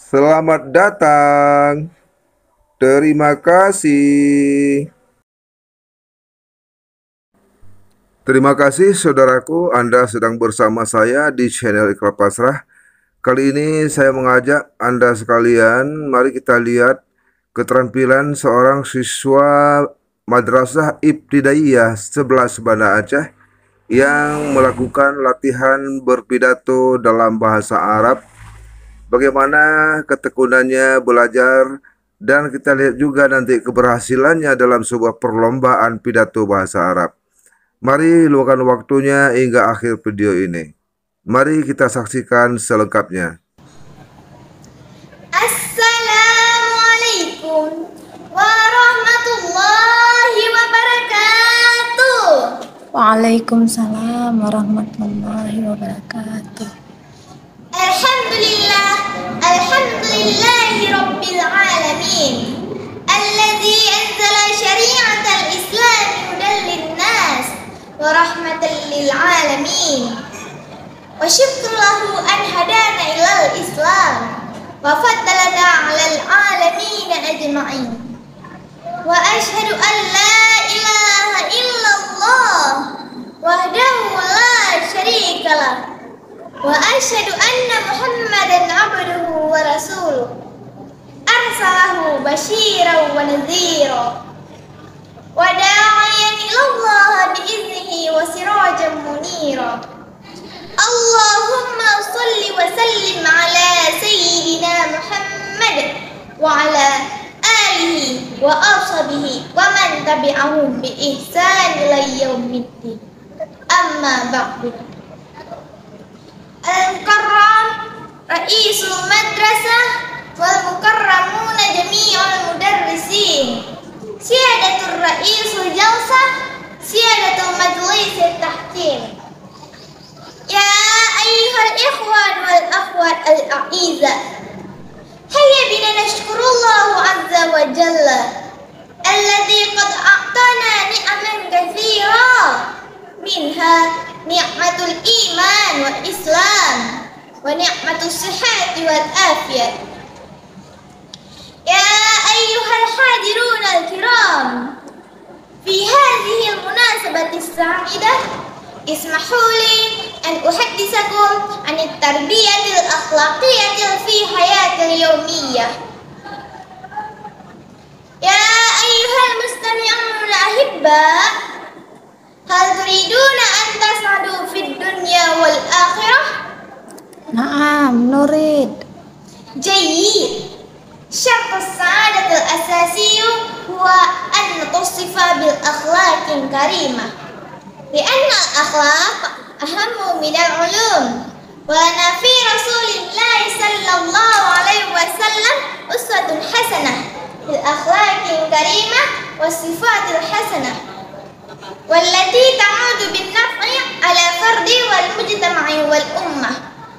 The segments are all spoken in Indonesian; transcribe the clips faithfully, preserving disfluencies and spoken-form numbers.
Selamat datang. Terima kasih. Terima kasih saudaraku, Anda sedang bersama saya di channel Iqra Pasrah. Kali ini saya mengajak Anda sekalian, mari kita lihat keterampilan seorang siswa Madrasah Ibtidaiyah sebelas Banda Aceh yang melakukan latihan berpidato dalam bahasa Arab. Bagaimana ketekunannya belajar, dan kita lihat juga nanti keberhasilannya dalam sebuah perlombaan pidato bahasa Arab. Mari luangkan waktunya hingga akhir video ini. Mari kita saksikan selengkapnya. Assalamualaikum warahmatullahi wabarakatuh. Waalaikumsalam warahmatullahi wabarakatuh. Alhamdulillah, alhamdulillahi rabbil alamin, alladzi anzala syari'atal islam hudan linnas wa rahmatan lil alamin. Wa syukrulahu an hadana ilal islam wa faddalana 'alal alamin ajma'in. Wa asyhadu an la ilaha illallah wahdahu la syarikalah wa asyhadu anna Muhammadan abduhu wa rasuluh arsalahu basyiran wa nadhira wa da'iyan ilallah biiznihi wa sirajan munira. Allahumma shalli wa sallim ala sayyidina Muhammad wa ala alihi wa ashabihi wa man tabi'ahum bi ihsan ila yaumiddin. Amma ba'du. Al-Mukarram Ra'isul Madrasah wal Mukarramuna Jami'ul Mudarrisin, Siyadatul Ra'isul Jalsah, Siyadatul Majlisit Tahkim. Ya ayyuhal ikhwan wal akhwat al-a'izah, hayya bina nashkurullahu azza wa jalla alladzi qad a'tana ni'aman katsira minha ni'matul iman wal islam wa ni'matus sihhati wal afiyah. Ya ayyuhal hadirun al kiram, fi hadhihi al munasabati as-sa'idah ismahu li an uhadditsakum an at-tarbiyatil akhlaqiyatil fi hayatil yawmiyah. Ya ayyuhal mustami'un ahibba, hal turiduna an tas'adu fid dunya wal akhirah? Naam, nurid. Jayyid. Syartu sa'adatul asasiyyu huwa an tusifa bil akhlaqin karimah. Li'anna al-akhlaq ahammu minal ulum. Wa lana fi Rasulillah sallallahu alaihi wasallam uswatun hasanah bil akhlaqin karimah was sifatil hasanah, wallati ta'udu bin naf'i ala fardi wal mujtama'i wal ummah.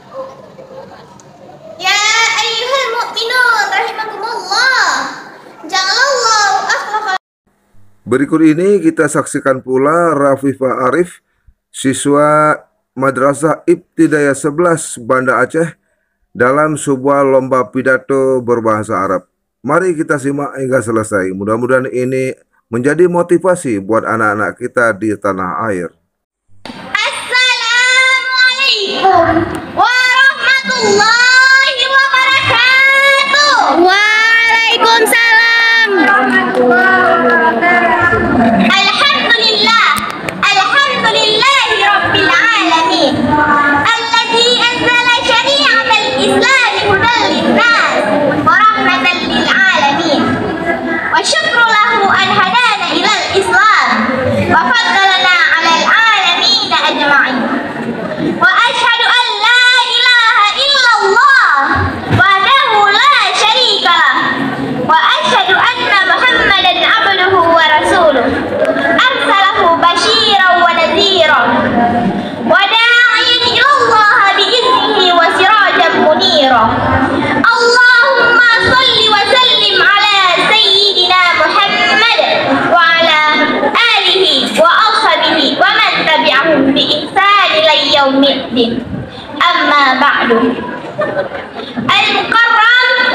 Ya ayyuhal mu'minun rahimakumullah, ja'alallahu akhlaqal. Berikut ini kita saksikan pula Rafifah Arif, siswa Madrasah Ibtidaiyah sebelas Banda Aceh, dalam sebuah lomba pidato berbahasa Arab. Mari kita simak hingga selesai. Mudah-mudahan ini menjadi motivasi buat anak-anak kita di tanah air. Assalamualaikum warahmatullahi wabarakatuh. Waalaikumsalam. Alhamdulillah, alhamdulillahi rabbil alamin, alladzi anzala syari'atal islam hudan linnas wa rahmatan lil alamin. Wa syukru lahu an hadana ilal islam wa faddalana 'alal alamin ajma'in. Wa asyhadu an la ilaha illallah wahdahu la syarikalah wa asyhadu anna Muhammadan abduhu wa rasuluh arsalahu basyiran wa nadhira wa da'iyan ilallah biiznihi wa sirajan munira. Allahumma shalli wa sallim ala sayyidina Muhammad wa ala alihi wa ashabihi wa man tabi'ahum bi ihsan ila yaumiddin. Amma ba'du. Al-Mukarram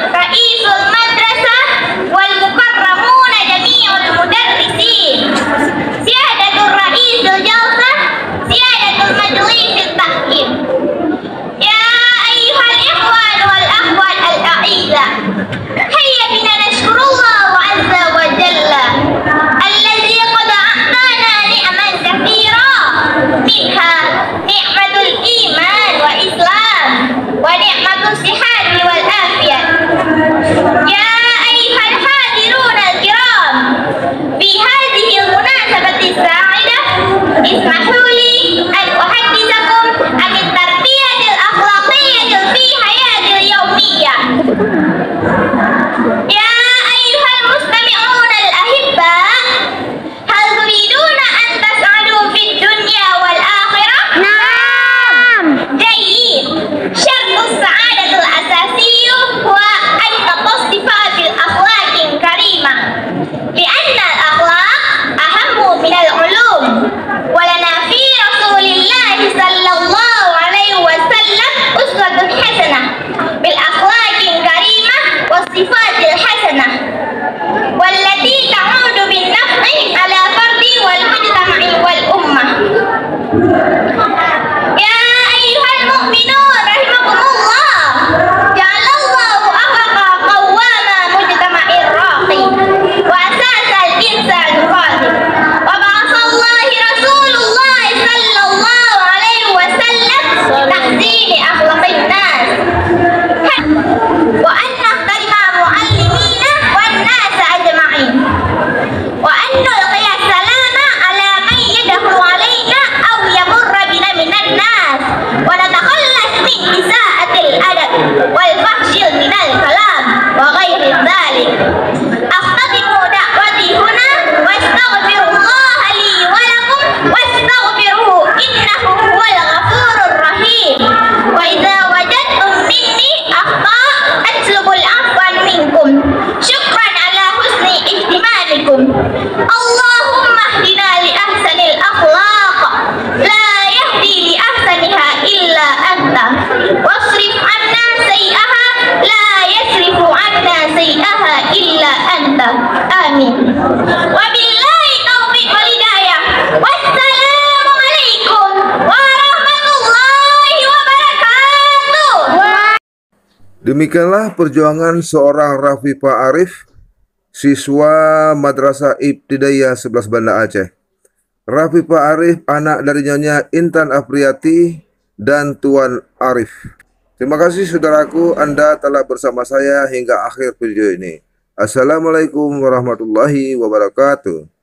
والفحش من الكلام وغير ذلك. أختتم دعوتي هنا واستغفر الله لي ولكم واستغفروه إنه هو الغفور الرحيم. وإذا وجدتم مني أخطاء أطلب العفو منكم. شكرا على حسن اهتمامكم. اللهم اهدنا لأحسن الأخلاق لا يهدي لأحسنها إلا أنت، واصرف عنا سيئها لا يصرف عنا سيئها إلا أنت. آمين. وبالله التوفيق والهداية. والسلام عليكم ورحمة الله وبركاته. Demikianlah perjuangan seorang Rafifa Arif, siswa Madrasah Ibtidaiyah sebelas Banda Aceh. Rafifa Arif anak dari Nyonya Intan Afriati dan Tuan Arif. Terima kasih saudaraku, Anda telah bersama saya hingga akhir video ini. Assalamualaikum warahmatullahi wabarakatuh.